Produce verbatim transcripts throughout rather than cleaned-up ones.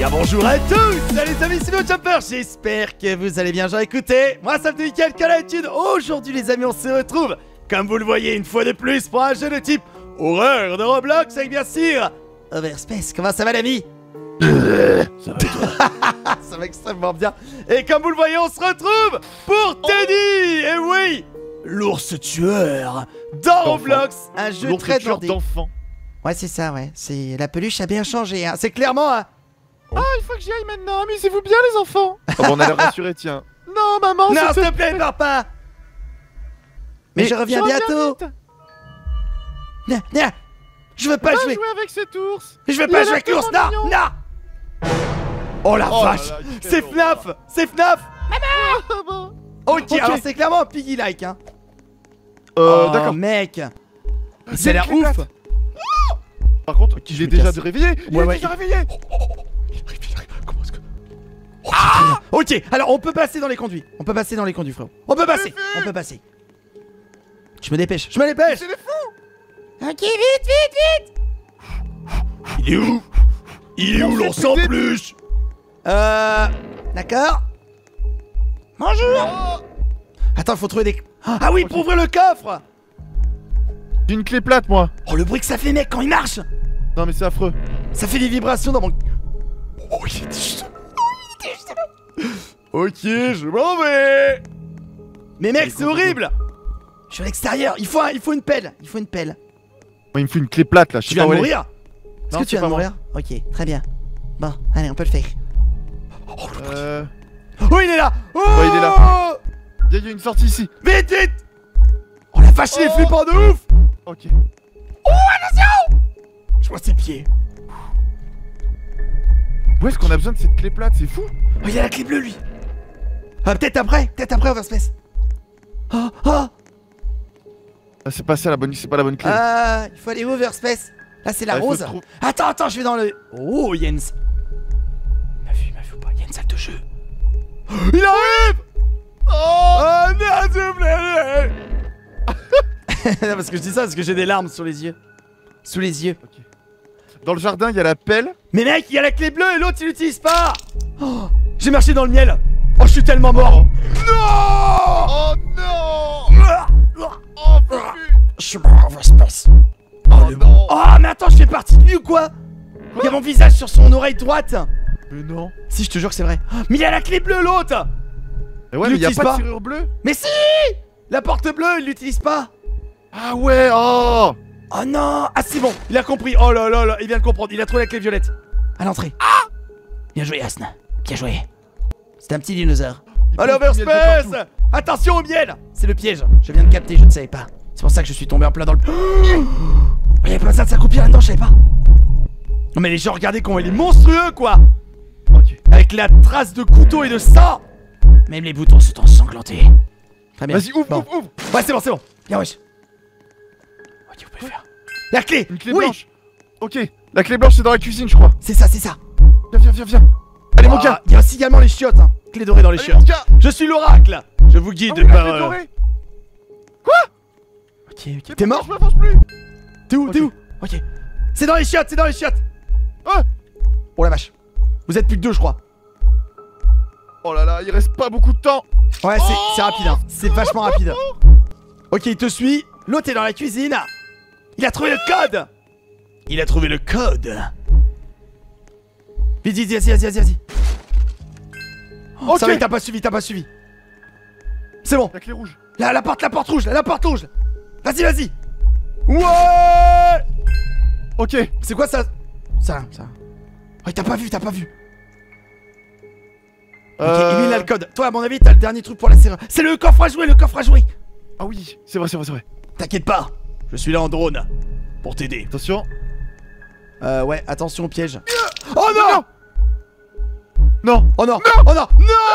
Bien bonjour à tous, salut les amis, c'est le Jumper, j'espère que vous allez bien. Genre écoutez, moi ça fait nickel qu'à l'habitude. Aujourd'hui les amis, on se retrouve, comme vous le voyez une fois de plus, pour un jeu de type horreur de Roblox avec bien sûr Overspace. Comment ça va l'ami? Ça va toi? Ça va extrêmement bien. Et comme vous le voyez, on se retrouve pour Teddy. Et oui, l'ours tueur dans Roblox, un jeu très nordique. d'enfant. Ouais c'est ça, ouais, c'est la peluche a bien changé, hein. C'est clairement hein. Ah, il faut que j'y aille maintenant, amusez-vous bien les enfants. Oh, bon, on a l'air rassuré, tiens. Non maman, non s'il te plaît papa. Mais, Mais je reviens bientôt. Non, non, je veux pas, pas jouer. jouer avec cet ours. Je veux pas jouer avec l'ours, non, non. Oh la oh vache, c'est F N A F, c'est F N A F. Maman. Ok, okay. Alors c'est clairement un piggy-like, hein. Euh, oh, d'accord. Mec, c'est l'air ouf. Par contre, okay, je l'ai déjà réveillé. Il ouais, est ouais. déjà réveillé. Comment est-ce que... Oh, ah ok, alors on peut passer dans les conduits. On peut passer dans les conduits, frérot. On peut passer, on peut passer. Je me dépêche, je me dépêche. C'est les fous. Ok, vite, vite, vite. Il est où? Il est où l'ours en plus? Euh... D'accord. Bonjour. Oh. Attends, faut trouver des... Ah oui, okay. Pour ouvrir le coffre. J'ai une clé plate, moi. Oh, le bruit que ça fait, mec, quand il marche. Non, mais c'est affreux. Ça fait des vibrations dans mon... Oh, il était juste... Oh, il était juste... Ok, je m'en vais. Mais mec, c'est horrible. Je suis à l'extérieur. Il faut, un... il faut une pelle. Il faut une pelle. Oh, il me faut une clé plate, là. Je tu viens de mourir? Est-ce que tu viens de mourir? Ok, très bien. Bon, allez, on peut le faire. Oh, le euh... oh il est là. Oh, oh il est là. Il y a une sortie ici. Vite, vite. Oh la vache, il est flippant de ouf. Ok. Oh, attention. Je vois ses pieds. Où est-ce qu'on a besoin de cette clé plate? C'est fou. Oh, il y a la clé bleue, lui. Ah, peut-être après, peut-être après, Overspace. Oh, oh. Ah, c'est pas ça la bonne, c'est pas la bonne clé. Ah, il faut aller où, Overspace? Là, c'est la ah, rose. Trop... Attends, attends, je vais dans le... Oh, Jens. Il m'a vu, il m'a vu ou pas? Il y a une salle de jeu. Il arrive. Oh, oh non, s'il vous plaît. Non, parce que je dis ça parce que j'ai des larmes sur les yeux. Sous les yeux. Okay. Dans le jardin, il y a la pelle. Mais mec, il y a la clé bleue et l'autre, il l'utilise pas. Oh, j'ai marché dans le miel. Oh, je suis tellement mort. Oh. Non. Oh non. Oh, putain. Je suis mort, Overspace. Oh, oh le... non. Oh, mais attends, je fais partie de lui ou quoi? Il y a mon visage sur son oreille droite. Mais non. Si, je te jure que c'est vrai. Mais il y a la clé bleue, l'autre. Mais ouais, il mais y a pas, pas de serrure bleue. Mais si. La porte bleue, il l'utilise pas. Ah ouais, oh. Oh non. Ah c'est bon, il a compris. Oh là là là, il vient de comprendre, il a trouvé la clé violette. À l'entrée. Ah. Bien joué, Asne. Bien joué. C'est un petit dinosaure. Allez, Overspace. Attention au miel. C'est le piège, je viens de capter, je ne savais pas. C'est pour ça que je suis tombé en plein dans le... Il y a pas ça de s'accroupir là-dedans, je savais pas. Non mais les gens, regardez comment il est monstrueux quoi. Ok. Avec la trace de couteau et de sang. Même les boutons sont ensanglantés. Très bien. Vas-y, ouvre, bon. ouvre, ouvre. Ouais, c'est bon, c'est bon. Bien, wesh. Ok, vous pouvez le faire. La clé. Une clé oui. blanche. Ok, la clé blanche c'est dans la cuisine, je crois. C'est ça, c'est ça. Viens, viens, viens, viens. Allez, oh, mon gars. Il y a aussi également les chiottes, hein. Clé dorée dans les Allez, chiottes. Je suis l'oracle. Je vous guide ah, oui, par... Euh... Quoi? Ok, ok. T'es mort? Je m'avance plus. T'es où? T'es où? Ok. C'est dans les chiottes, c'est dans les chiottes. Ah. Oh la vache. Vous êtes plus que deux, je crois. Oh là là, il reste pas beaucoup de temps. Ouais, c'est oh rapide, hein. C'est vachement rapide. Ok, il te suit. L'autre est dans la cuisine. Il a trouvé le code. Il a trouvé le code. Vite, vite, vas-y, vas-y, vas-y, vas-y. Oh, okay. Ça va, il t'a pas suivi, t'as pas suivi. C'est bon. La clé rouge. Là, la porte, la porte rouge, là, la porte rouge. Vas-y, vas-y. Ouais. Ok. C'est quoi ça? Ça, ça. Oh, il t'a pas vu, t'as pas vu. Ok, euh... lui il a le code. Toi à mon avis t'as le dernier truc pour la serrure. C'est le coffre à jouer, le coffre à jouer. Ah oui, c'est vrai, c'est vrai, c'est vrai. T'inquiète pas, je suis là en drone pour t'aider. Attention. Euh ouais, attention au piège. Oh non. Non. Oh non. Non. Oh non.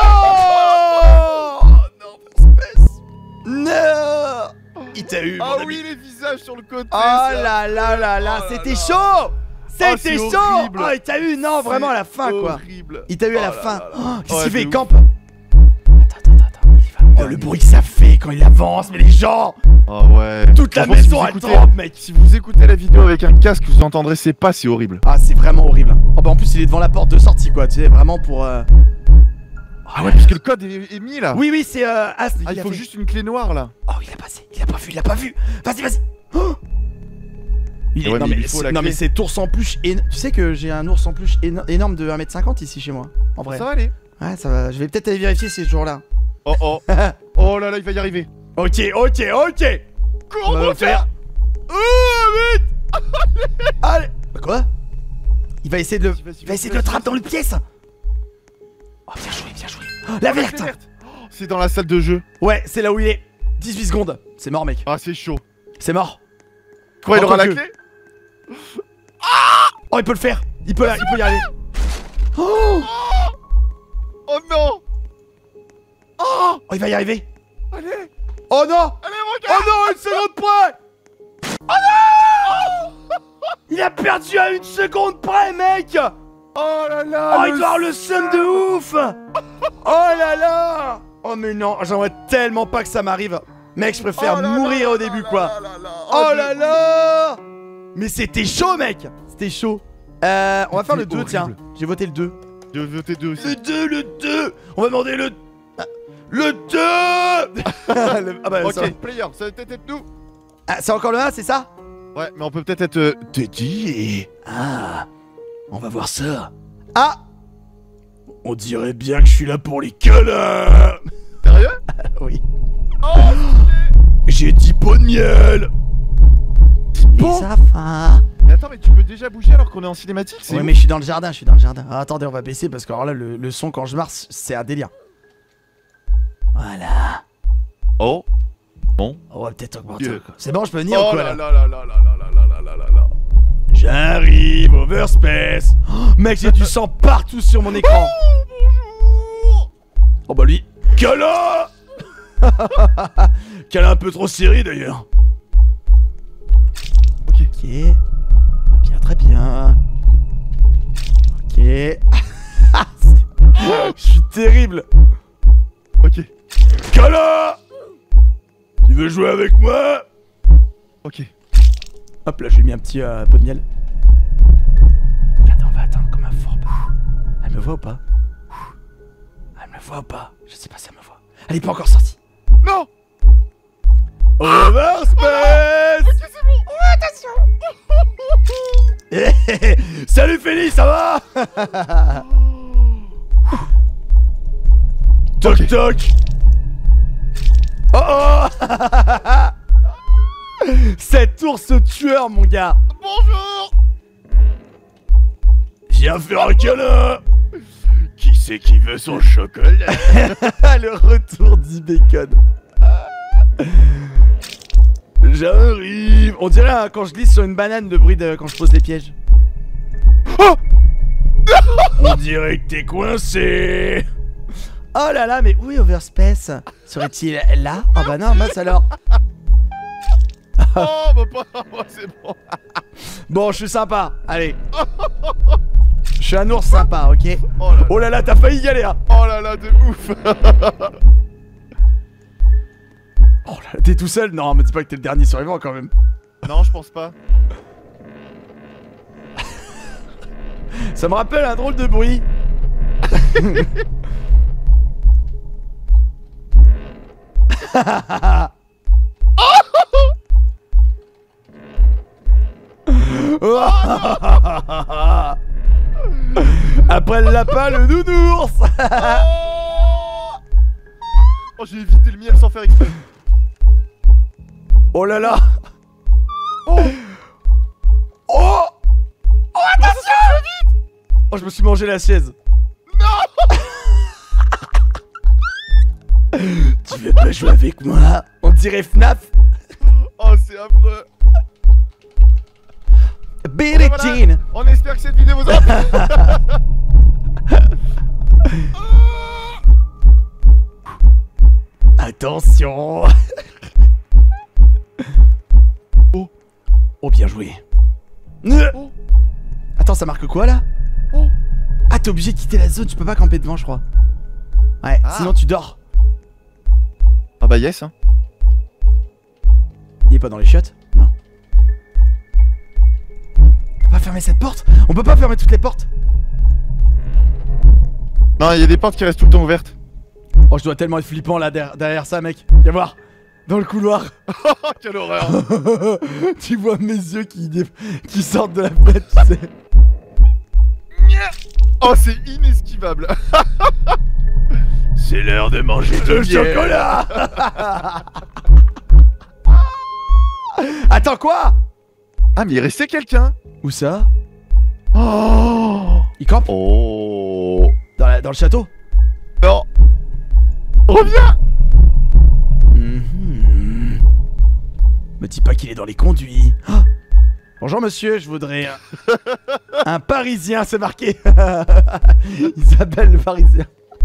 Non. Non, espèce. Non. Il t'a eu. Ah oui, les visages sur le côté. Oh là là là là, c'était chaud. C'était oh, chaud. Horrible. Oh, il t'a eu, non, vraiment à la fin quoi. Horrible. Il t'a eu à oh la là fin. là là. Oh, qu'est-ce ouais, qu'il fait? Il ouf. campe. Attends, attends, attends. Il va. Oh, le bruit que ça fait quand il avance, mais les gens. Oh ouais. Toute la Franchement, si maison vous elle écoutez- tremble, mec. Si vous écoutez la vidéo avec un casque, vous entendrez ses pas, c'est horrible. Ah, c'est vraiment horrible. Oh, bah en plus, il est devant la porte de sortie, quoi. Tu sais, vraiment pour. Euh... Ah ouais, parce que le code est, est mis là. Oui, oui, c'est euh, As. Ah, il a faut fait. juste une clé noire là. Oh, il a passé. Il a pas vu, il a pas vu. Vas-y, vas-y. Oh il est... Ouais, non, mais mais il faut c'est- la non, clé. mais cet ours en peluche. éno- Tu sais que j'ai un ours en peluche éno- énorme de un mètre cinquante ici chez moi. En vrai. Ça va aller. Ouais, ça va. Je vais peut-être aller vérifier ces jours-là. Oh oh. Oh là là, il va y arriver. Ok, ok, ok. Cours, On va mon faire. frère. Oh, vite. Allez. Bah quoi? Il va essayer de le. Vas-y, vas-y, Il va vas-y, essayer de le vas-y, trapper dans vas-y. le pièce. Oh, bien joué, bien joué. Oh, la Oh, verte. clé verte. Oh, c'est dans la salle de jeu. Ouais, c'est là où il est. dix-huit secondes. C'est mort, mec. Ah, c'est chaud. C'est mort. Quoi, il Oh, aura la que- clé? Oh, il peut le faire. Il peut, la- il peut y aller. Oh. Oh non. Oh. Oh, il va y arriver. Allez. Oh non. Allez, Oh regarde. non, une seconde près. Oh non. Il a perdu à une seconde près, mec. Oh là là. Oh, il doit avoir le seum de ouf. Oh là là. Oh mais non, j'aimerais tellement pas que ça m'arrive. Mec, je préfère Oh là mourir là au là début, là quoi. là là là. Oh Oh, là de- là. Mais c'était chaud, mec. C'était chaud. Euh, on va faire le C'était deux, tiens. horrible. J'ai voté le deux. Je veux voter deux aussi. Le deux, le deux. On va demander le... Ah, le deux. Le- Ah bah, ça va. Ok, player, ça va peut-être être nous. Ah, c'est encore le un, c'est ça? Ouais, mais on peut peut-être être euh, Teddy et... Ah, on va voir ça. Ah, on dirait bien que je suis là pour les câlins. Sérieux? Oui. Oh, J'ai dix pots de miel. pots? ça va. mais attends, mais tu peux déjà bouger alors qu'on est en cinématique? C'est Ouais, ouf. mais je suis dans le jardin, je suis dans le jardin. Ah, attendez, on va baisser parce que alors là, le, le son quand je marche, c'est un délire. Voilà. Oh. Bon. On va peut-être augmenter. Yeah. encore. C'est bon, je peux venir ou Oh quoi là là là là là là là là là là là là. J'arrive, Overspace. Oh, mec, j'ai du sang partout sur mon écran. Bonjour. Oh bah lui, câlin. Câlin un peu trop serré d'ailleurs. Ok. Ok. Très bien, très bien. Ok. Je suis terrible. Ok. Câlin. Tu veux jouer avec moi? Ok. Hop là, j'ai mis un petit euh, pot de miel. Regardez, on va attendre comme un fourbe. Elle me voit ou pas? Elle me voit ou pas? Je sais pas si elle me voit. Elle est pas encore sortie. Non. Overspace. Ok, c'est bon. Eh, eh, eh. Salut Félix, ça va? Toc Ok. toc. Oh oh. Cet ours tueur, mon gars. Bonjour. Viens faire un câlin. Qui c'est qui veut son chocolat? Le retour du bacon. J'arrive. On dirait hein, quand je glisse sur une banane le bruit de quand je pose des pièges. Oh. On dirait que t'es coincé. Oh là là, mais où est Overspace? Serait-il là? Oh bah non, mince alors. Oh, bah pas moi, c'est bon. Bon, je suis sympa. Allez. Je suis un ours sympa, ok? Oh là Oh là là, t'as failli y aller, hein. Oh là là, de ouf. Oh là là, t'es tout seul? Non, mais dis pas que t'es le dernier survivant quand même. Non, je pense pas. Ça me rappelle un drôle de bruit. Après le lapin, le nounours. Oh, j'ai évité le miel sans faire exprès. Oh là là. Oh. Oh. Oh, attention. Oh, je me suis mangé la chaise. Non. Tu veux pas jouer avec moi? On dirait F N A F. Oh, c'est affreux. Billie Voilà. Jean. On espère que cette vidéo vous a plu. Attention. Oh. Oh, bien joué. Oh. Attends, ça marque quoi là? Oh. Ah, t'es obligé de quitter la zone, tu peux pas camper devant, je crois. Ouais, Ah. sinon tu dors. bah yes hein. Il est pas dans les chiottes? Non. On peut pas fermer cette porte? On peut pas fermer toutes les portes? Non, il y a des portes qui restent tout le temps ouvertes. Oh, je dois tellement être flippant là derrière, derrière ça, mec. Viens voir. Dans le couloir. Oh, quelle horreur. Tu vois mes yeux qui, qui sortent de la fenêtre, tu sais. Oh, c'est inesquivable. C'est l'heure de manger le chocolat. Attends, quoi? Ah, mais il restait quelqu'un. Où ça? Oh. Il campe? Oh. Dans, la, dans le château? Non. Reviens. Mmh. Me dis pas qu'il est dans les conduits. Oh. Bonjour monsieur, je voudrais un, un Parisien, c'est marqué. Isabelle le Parisien.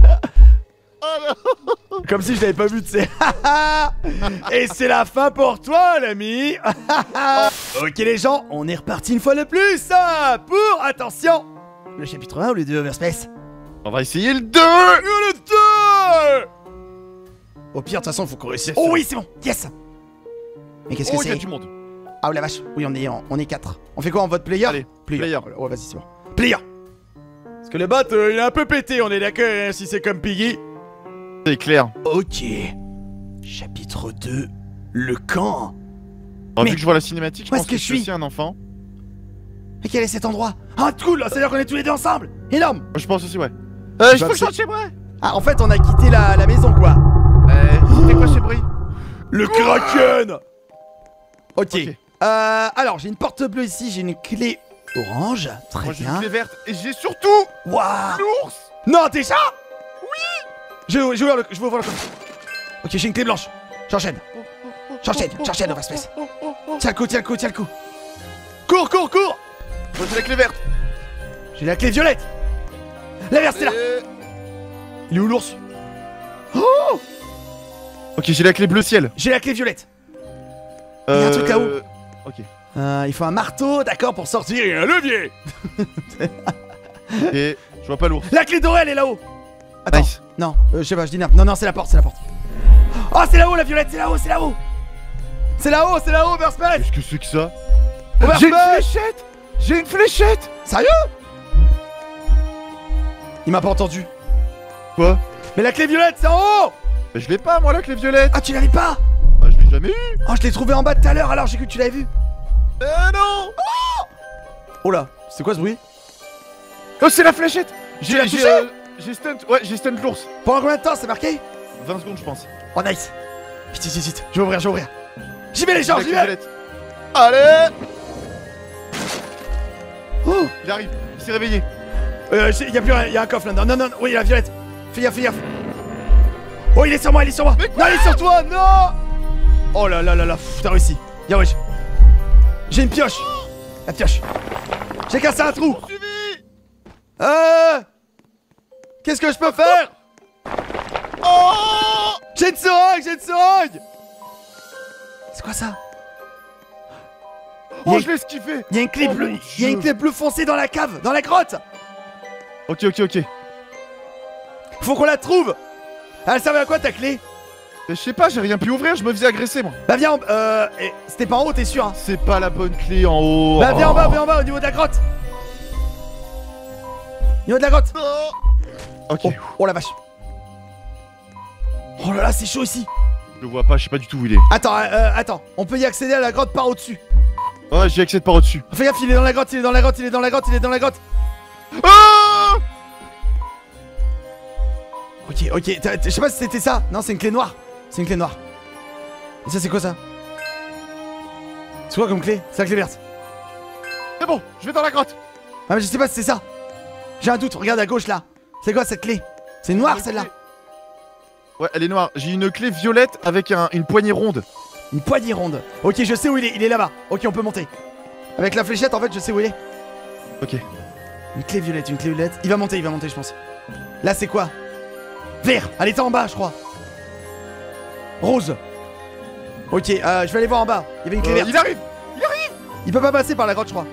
Oh comme si je l'avais pas vu, tu sais. Et c'est la fin pour toi, l'ami. Ok les gens, on est reparti une fois de plus hein, pour, attention, le chapitre un ou le deux Overspace. On va essayer le deux. Le deux. Au pire, de toute façon, faut qu'on réussisse. Oh oui, c'est bon, yes. Mais qu'est-ce que Oh, il y a c'est? du monde. Ah la vache, oui on est, en, on est quatre. On fait quoi en vote player? Allez, player. player. Oh vas-y c'est bon. Player. Parce que le bot euh, il est un peu pété, on est d'accord hein, si c'est comme Piggy. C'est clair. Ok. Chapitre deux. Le camp. Alors, Mais vu que je vois la cinématique, je où pense est-ce que, que je je suis suis aussi un enfant. Mais quel est cet endroit? Ah cool, c'est-à-dire qu'on est tous les deux ensemble. Énorme. Moi, je pense aussi, ouais. Euh, il Bah, faut que je c'est- sorte chez moi. Ah en fait on a quitté la, la maison quoi. Euh, c'était quoi chez Brie? Le Kraken. Ok. Ok. Euh, alors j'ai une porte bleue ici, j'ai une clé orange. Très Moi, j'ai une bien. clé verte et j'ai surtout Waouh. l'ours. Non déjà? Oui. Je vais ouvrir le... Je vais ouvrir le coffre. Ok, j'ai une clé blanche. J'enchaîne. J'enchaîne, j'enchaîne, Overspace. Tiens le coup, tiens le coup, tiens le coup. Cours, cours, cours. Moi, j'ai la clé verte. J'ai la clé violette. La verte, c'est là. Et- Il est où l'ours? Oh. Ok, j'ai la clé bleu ciel. J'ai la clé violette. Euh... Il y a un truc là-haut. Ok. Euh, il faut un marteau, d'accord, pour sortir et un levier. Et je vois pas l'ours. La clé dorée, elle est là-haut. Attends. Nice. Non, euh, je sais pas, je dis n'importe. Non, non, c'est la porte, c'est la porte. Oh, c'est là-haut, la violette, c'est là-haut, c'est là-haut. C'est là-haut, c'est là-haut, Overspace. Qu'est-ce que c'est que ça? Overspace. J'ai une fléchette. J'ai une fléchette. Sérieux? Il m'a pas entendu. Quoi? Mais la clé violette, c'est en haut. Bah, je l'ai pas, moi, la clé violette. Ah, tu l'avais pas? Bah, je l'ai jamais eu. Oh, je l'ai trouvé en bas tout à l'heure, alors j'ai cru que tu l'avais vu. Euh, non. Oh là, c'est quoi ce bruit? Oh, c'est la fléchette. Tu l'as J'ai, j'ai, touché? euh, j'ai stunt. Ouais, j'ai stunt l'ours. Pendant combien de temps c'est marqué? vingt secondes, je pense. Oh, nice. Vite, vite, vite, je vais ouvrir, je vais ouvrir. J'y vais les gens, La j'y clé vais. violette. Allez. Oh, Il arrive. Il s'est réveillé. euh, j'ai- y a plus rien, y a un coffre là. Non, non, non, oui, la violette. Fais gaffe, fais gaffe. Oh, il est sur moi, il est sur moi. Non, il est sur toi, non. Oh là là là là, pff, t'as réussi. Y'a wesh. J'ai une pioche. La pioche. J'ai cassé un trou. Suivi. Euh. Qu'est-ce que je peux faire? Oh. J'ai une seringue, j'ai une seringue. C'est quoi ça? Oh, Y'a- je l'ai esquivé. Y'a une clé Oh bleue, mon y'a une Dieu. clé bleue foncée dans la cave, dans la grotte. Ok, ok, ok. Faut qu'on la trouve. Elle servait à quoi ta clé? Mais je sais pas, j'ai rien pu ouvrir, je me faisais agresser moi. Bah viens, en- euh, et c'était pas en haut, t'es sûr hein? C'est pas la bonne clé en haut. Bah viens en bas, Oh. viens en bas, au niveau de la grotte. Au niveau de la grotte. Oh. Ok, Oh, oh la vache. Oh là là, c'est chaud ici. je le vois pas, je sais pas du tout où il est. Attends, euh, euh, attends, on peut y accéder à la grotte par au-dessus. Ouais, j'y accède par au-dessus. Fais gaffe, il est dans la grotte, il est dans la grotte, il est dans la grotte, il est dans la grotte. Ah. Ok, ok, t'as- t'as- je sais pas si c'était ça. Non, c'est une clé noire. C'est une clé noire. Et ça, c'est quoi ça? C'est quoi comme clé? C'est la clé verte. C'est bon, je vais dans la grotte. Ah, mais je sais pas si c'est ça. J'ai un doute, regarde à gauche là. C'est quoi cette clé? C'est noir Une celle-là. clé. Ouais, elle est noire. J'ai une clé violette avec un- une poignée ronde. Une poignée ronde. Ok, je sais où il est, il est là-bas. Ok, on peut monter. Avec la fléchette, en fait, je sais où il est. Ok. Une clé violette, une clé violette. Il va monter, il va monter, je pense. Là, c'est quoi? Vert. Elle était en bas, je crois. Rose. Ok, euh, je vais aller voir en bas. Il y avait une clé Euh, verte. il arrive. Il peut pas passer par la grotte, je crois.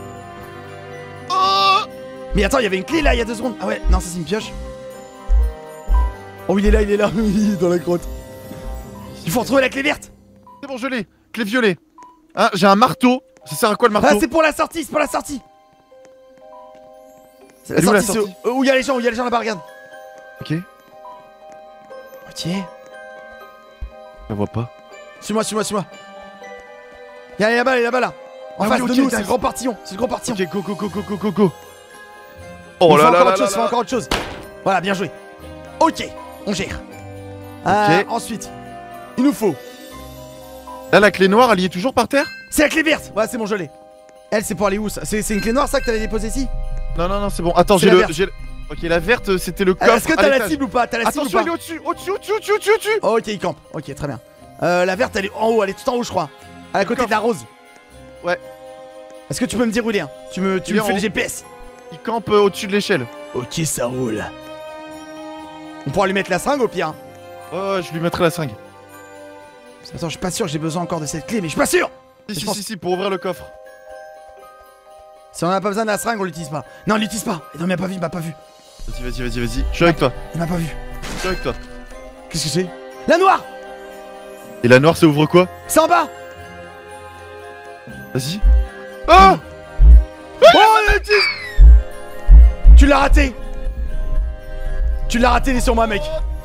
Oh. Mais attends, il y avait une clé là, il y a deux secondes. Ah ouais, non, ça c'est une pioche. Oh, il est là, il est là. Il est dans la grotte. Il faut retrouver la clé verte. C'est bon, je l'ai. Clé violet. Ah, j'ai un marteau. Ça sert à quoi le marteau? Ah, c'est pour la sortie, c'est pour la sortie. C'est la Elle est où, la sortie, sortie c'est où il y a les gens, où il y a les gens là-bas, regarde. Ok. Ok. Je la vois pas. Suis-moi, suis-moi, suis-moi. Il est là-bas, il est là-bas, là. En Ah face oui, de ok, nous, c'est nice. le grand partillon. C'est le grand partillon. Ok, go, go, go, go, go, go, go. Il Oh faut là là encore là autre chose, il faut là encore autre chose. Voilà, bien joué. Ok, on gère. Euh, Ok. ensuite, il nous faut. Là, la clé noire, elle y est toujours par terre? C'est la clé verte. Ouais, c'est bon, je l'ai. Elle, c'est pour aller où ça? C'est c'est une clé noire, ça, que t'avais déposé ici? Non, non, non, c'est bon. Attends, C'est j'ai la le. verte. j'ai le- Ok, la verte, c'était le Euh, coffre. Est-ce que à t'as la l'étage. cible ou pas? T'as la cible Attention, ou il est pas? au-dessus, au-dessus, au-dessus, au-dessus, au-dessus, au-dessus. Oh, ok, il campe. Ok, très bien. Euh, la verte, elle est en haut, elle est tout en haut, je crois. À la côté de la rose. Ouais. Est-ce que tu peux me dire où il est hein? Tu me, tu Il me est en fais le haut. G P S. Il campe euh, au-dessus de l'échelle. Ok, ça roule. On pourra lui mettre la seringue au pire. hein. Ouais, ouais, je lui mettrai la seringue. Attends, je suis pas sûr que j'ai besoin encore de cette clé, mais je suis pas sûr. Si, Je si, pense- si, si, pour ouvrir le coffre. Si on a pas besoin de la seringue, on l'utilise pas. Non, on l'utilise pas. Non, il m'a pas vu, il m'a pas vu. Vas-y, vas-y, vas-y, vas-y. Je suis avec toi. Il m'a pas vu. Je suis avec toi. Qu'est-ce que c'est? La noire. Et la noire, ça ouvre quoi? C'est en bas. Vas-y. Ah! Oh, on l'utilise. Tu l'as raté. Tu l'as raté, il est sur moi, mec.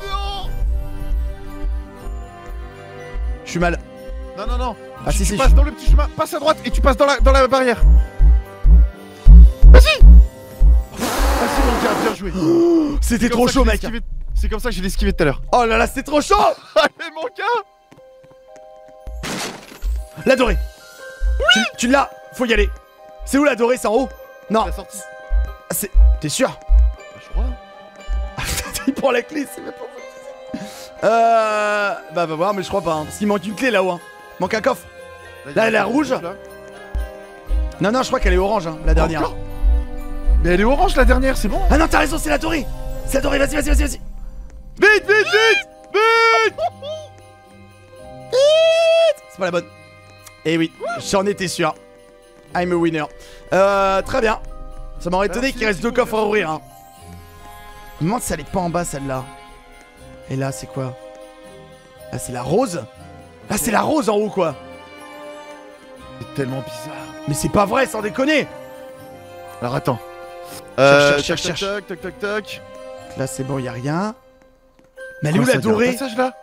Je suis mal. Non, non, non. Ah, tu, si, tu si, passes je- dans le petit chemin, passe à droite et tu passes dans la, dans la barrière. Vas-y. Vas-y, mon gars, bien joué. C'était C'est comme trop ça que chaud, je l'ai mec. esquivé- C'est comme ça que je l'ai esquivé tout à l'heure. Oh là là, c'était trop chaud. Allez, mon gars. La dorée. Tu, tu l'as. Faut y aller. C'est où la dorée? C'est en haut? Non. La sortie. Ah, c'est. T'es sûr? Je crois. Il prend la clé, c'est même pas possible. Euh. Bah, va voir, mais je crois pas. Hein, parce qu'il manque une clé là-haut. Hein. Manque un coffre. il y Là, a elle est un rouge. là. Non, non, je crois qu'elle est orange, hein, la dernière. Encore Mais elle est orange la dernière, c'est bon. Ah non, t'as raison, c'est la dorée. C'est la dorée, vas-y, vas-y, vas-y, vas-y. Vite, vite, vite. Vite. Vite. C'est pas la bonne. Eh oui, j'en étais sûr. I'm a winner. Euh, très bien. Ça m'aurait étonné Merci, qu'il reste deux petit coffres à coffre. ouvrir. Hein. Je me demande si elle est pas en bas celle-là. Et là, c'est quoi? Là, c'est la rose. Là, c'est la rose en haut, quoi. C'est tellement bizarre. Mais c'est pas vrai, sans déconner. Alors attends. Euh, cherche, cherche, tac, cherche. tac, tac, tac, tac. Là, c'est bon, y a rien. Mais elle est où Quoi, la ça, il y a un dorée? passage là.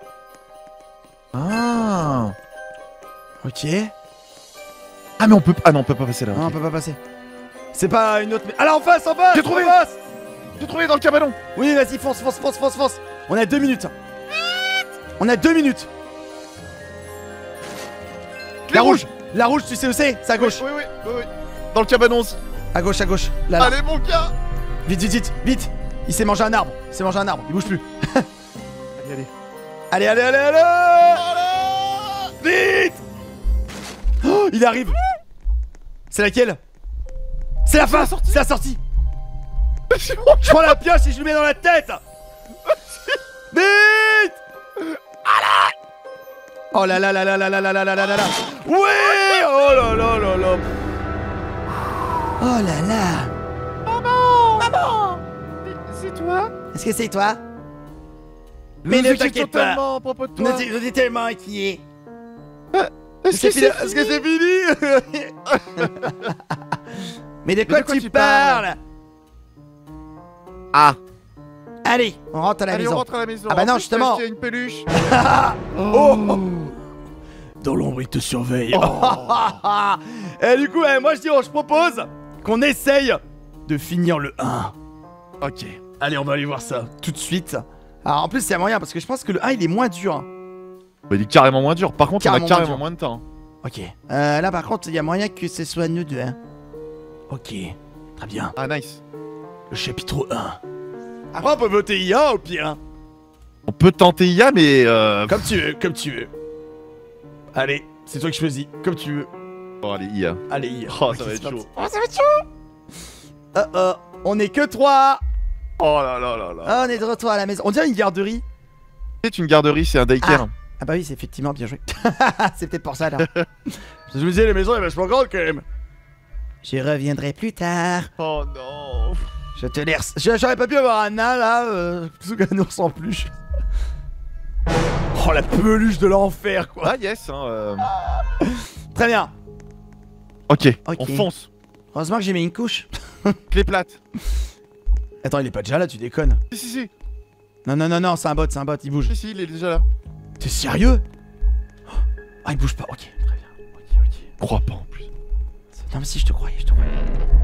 Ah. Ok. Ah mais on peut ah non on peut pas passer là. Non, on ok. peut pas passer. C'est pas une autre. Ah là, en face, en face. J'ai trouvé. En face. J'ai trouvé dans le cabanon. Oui, vas-y, fonce, fonce, fonce, fonce, fonce. On a deux minutes. On a deux minutes. Clé La rouge. rouge. La rouge, tu sais où c'est? C'est à gauche. Oui oui oui oui. Dans le cabanon aussi. À gauche, à gauche. Là, là. Allez mon gars. Vite, vite, vite, vite. Il s'est mangé un arbre. Il s'est mangé un arbre. Il bouge plus. Allez allez. Allez, allez, allez, allez. Vite. Oh, il arrive. C'est laquelle? C'est la fin. la sortie. C'est la sortie. Je prends la pioche et je lui mets dans la tête. Vite. Oh là là là là là là là là là là là là. Oui. Oh là là là là. Oh là là. Maman. Maman. C'est toi. Est-ce que c'est toi? Je Mais ne suis t'inquiète pas. totalement à propos de toi. On est, on est tellement inquiets. Est-ce C'est que fini- c'est Est-ce que c'est fini? Mais de quoi, de quoi tu, tu parles? parles? Ah. Allez, on rentre à la Allez maison. on rentre à la maison. Ah bah En non, plus, justement. t'as acheté une peluche. Oh. Dans l'ombre, il te surveille. Et du coup, eh, moi je dis, oh, je propose qu'on essaye de finir le un. Ok. Allez, on va aller voir ça tout de suite. Alors en plus, il y a moyen parce que je pense que le un il est moins dur. Bah, il est carrément moins dur. Par contre, Carrément on moins a carrément dur. moins de temps. Ok. Euh, là par contre, il y a moyen que ce soit nous deux. Hein. Ok. Très bien. Ah nice. Le chapitre un. Après, on peut voter I A au pire. Hein. On peut tenter I A mais euh... Comme tu veux, comme tu veux. Allez, c'est toi qui choisis. Comme tu veux. Bon allez I A. Allez, I A. Oh, Ok, ça va c'est être parti. chaud. Oh, ça va être chaud. Oh oh, on est que trois. Oh là là là là. Ah, on est de retour à la maison. On dirait une garderie. C'est une garderie, c'est un daycare. Ah bah oui, c'est effectivement bien joué. C'est peut-être pour ça là. Je me disais, les maisons, elles vachement grandes quand même. J'y reviendrai plus tard. Oh non. Je te laisse. Je- J'aurais pas pu avoir un nain là, euh, plutôt qu'un ours en peluche. Oh Oh la peluche de l'enfer quoi. Ah yes hein euh... Très bien. Ok, Ok. on fonce. Heureusement que j'ai mis une couche. Clé plate. Attends, il est pas déjà là, tu déconnes. Si si si. Non non non non, c'est un bot, c'est un bot, il bouge. Si si, il est déjà là. T'es sérieux? Ah, il bouge pas, ok, très bien. Ok, ok. Crois pas en plus. Non mais si, je te croyais, je te croyais.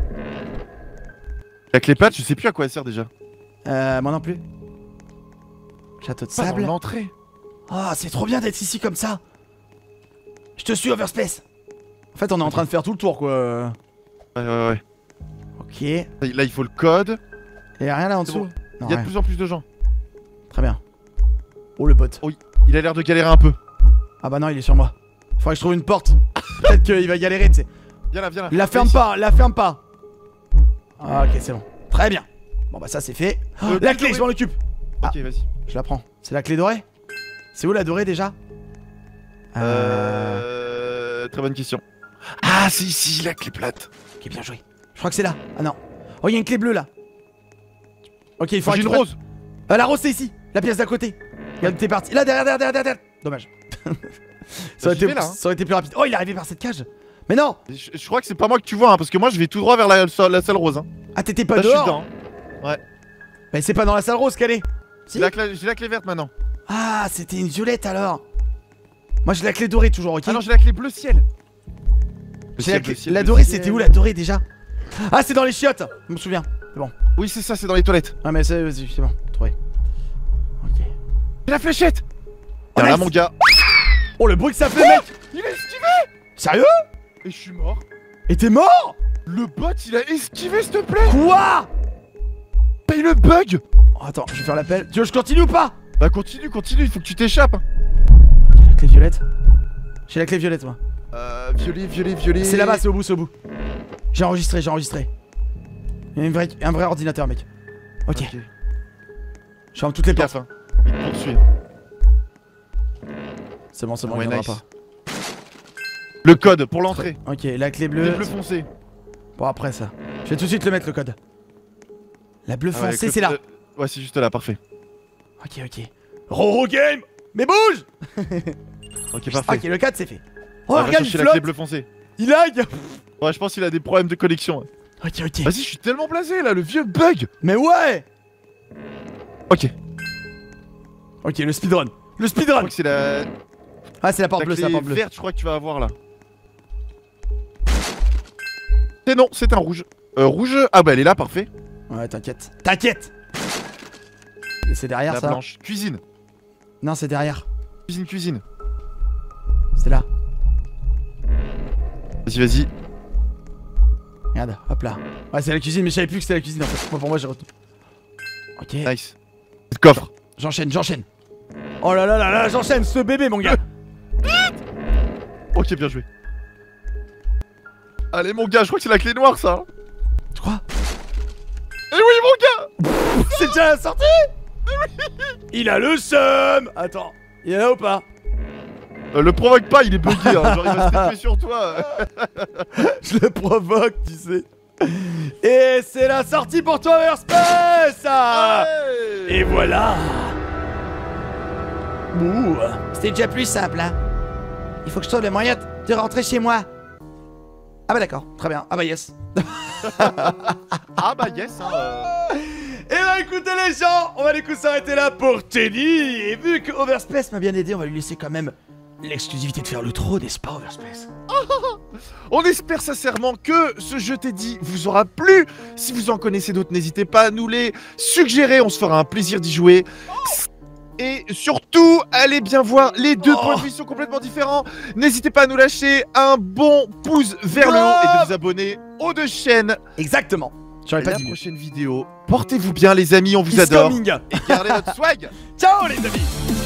La clé plate, je sais plus à quoi elle sert déjà. Euh, moi non plus. Château de Pas sable. dans l'entrée. Ah, c'est trop bien d'être ici comme ça. Je te suis, Overspace. En fait, on est en train de faire tout le tour, quoi. Ouais, ouais, ouais. Ok. Et Là, il faut le code. y a rien là en C'est dessous? bon. Non, Il y a de rien. plus en plus de gens. Très bien. Oh, le bot. Oh, il a l'air de galérer un peu. Ah bah non, il est sur moi. Faudrait que je trouve une porte. Peut-être qu'il va galérer, tu sais. Viens là, viens là. La ferme pas, la ferme pas. Ah, ok, c'est bon. Très bien. Bon bah ça c'est fait. Oh, Euh, la clé clé, dorée. je m'en occupe. Ok, vas-y. Je la prends. C'est la clé dorée? C'est où la dorée déjà? Euh... Très bonne question. Ah, c'est ici, la clé plate. Ok, bien joué. Je crois que c'est là. Ah non. Oh, il y a une clé bleue là. Ok, il faut J'ai une récupérer- rose. Euh, la rose c'est ici. La pièce d'à côté. Regarde, t'es parti. Là, derrière, derrière, derrière, derrière. Dommage. ça, aurait j'y été, vais, là, hein. ça aurait été plus rapide. Oh, il est arrivé par cette cage. Mais non. Je, je crois que c'est pas moi que tu vois, hein, parce que moi je vais tout droit vers la, la salle rose. Hein. Ah, t'étais pas Là, je suis dehors. dedans. hein. Mais c'est pas dans la salle rose qu'elle est. Si. J'ai la, clé- j'ai la clé verte maintenant. Ah, c'était une violette alors. Moi j'ai la clé dorée toujours, ok. Ah non, j'ai la clé bleu ciel. Le J'ai la, ciel, clé- le ciel, la le dorée, ciel. c'était où la dorée déjà? Ah, c'est dans les chiottes. Je me souviens. C'est bon. Oui, c'est ça, c'est dans les toilettes. Ah, mais c'est vas-y, c'est bon. Trouvé. Ok. J'ai la fléchette. Oh, Viens là, nice. mon gars. Oh, le bruit que ça fait, mec. Il a esquivé. Sérieux? Et je suis mort. Et t'es mort? Le bot, il a esquivé, s'il te plaît. Quoi? Paye le bug. Oh, attends, je vais faire l'appel. Tu veux que je continue ou pas? Bah continue, continue, il faut que tu t'échappes. J'ai la clé violette. J'ai la clé violette, moi. Euh, violet, violet, violet. C'est là-bas, c'est au bout, c'est au bout. J'ai enregistré, j'ai enregistré. Il y a une vraie- un vrai ordinateur, mec. Ok. Ok. Je ferme toutes les portes. Gaffe, hein. Il te poursuit. C'est bon, c'est bon, Ouais, il viendra nice. Le code pour l'entrée. pas. Ok, la clé Le bleue. bleu foncé. Bon, après ça. Je vais tout de suite le mettre, le code. La bleue Ah ouais, foncée, le- c'est là. euh, Ouais, c'est juste là, parfait. Ok, ok. Roro Game. Mais bouge. Ok, parfait. Ok, le quatre c'est fait. Oh, On va regarde, il chercher la clé flotte. bleu foncé. Il lag. Ouais, je pense qu'il a des problèmes de connexion. Ok, ok. Vas-y, je suis tellement blasé là, le vieux bug. Mais ouais. Ok. Ok, le speedrun. Le Je speedrun. crois que c'est la, Ah, c'est la porte la bleue, c'est la clé porte bleue. verte, je crois que tu vas avoir là. Et non, c'est un rouge. Euh, rouge. Ah bah elle est là, parfait. Ouais, t'inquiète. T'inquiète. Et c'est derrière La ça? blanche. Cuisine. Non, c'est derrière. Cuisine, cuisine. C'est là. Vas-y, vas-y. Regarde, hop là. Ouais, c'est la cuisine, mais je savais plus que c'était la cuisine en fait. Moi, pour moi, j'ai retenu. Ok. Nice. Le coffre. J'enchaîne, j'enchaîne. Oh là là là là, j'enchaîne ce bébé, mon gars. Ok, bien joué. Allez, mon gars, je crois que c'est la clé noire, ça. Tu crois? Eh oui, mon gars. C'est déjà la sortie. Il a le seum. Attends, il est là ou pas? Euh, le provoque pas, il est bugué. Hein. Genre, il va se taper sur toi. Je le provoque, tu sais. Et c'est la sortie pour toi, Overspace. Ouais. Et voilà. Ouh. C'était déjà plus simple, hein. Il faut que je trouve le moyen de rentrer chez moi. Ah bah d'accord, très bien. Ah bah yes. Ah bah yes. Hein, euh. Et bah écoutez les gens, on va du coup s'arrêter là pour Teddy. Et vu que Overspace m'a bien aidé, on va lui laisser quand même l'exclusivité de faire le trou, n'est-ce pas, Overspace? On espère sincèrement que ce jeu Teddy vous aura plu. Si vous en connaissez d'autres, n'hésitez pas à nous les suggérer. On se fera un plaisir d'y jouer. Et surtout, allez bien voir les deux Oh. points de vue sont complètement différents. N'hésitez pas à nous lâcher un bon pouce vers le haut et de vous abonner aux deux chaînes. Exactement. J'aurais À pas la dit mieux. prochaine vidéo. Portez-vous bien les amis, on vous It's adore. coming. Et gardez votre swag. Ciao les amis.